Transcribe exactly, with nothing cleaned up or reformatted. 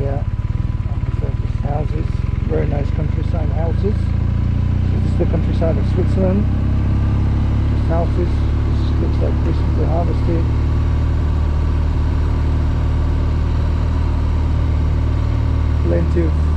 Yeah, and so just houses, very nice countryside houses. So this is the countryside of Switzerland. Just houses, this looks like recently harvested. Plenty of